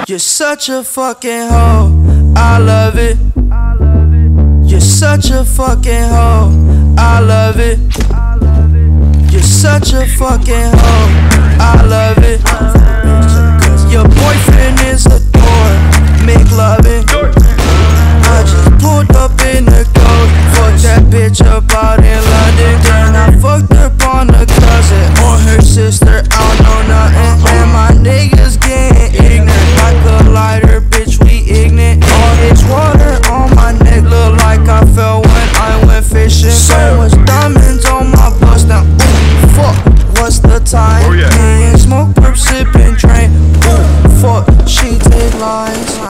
You're such a fucking hoe, I love it. You're such a fucking hoe, I love it. You're such a fucking hoe.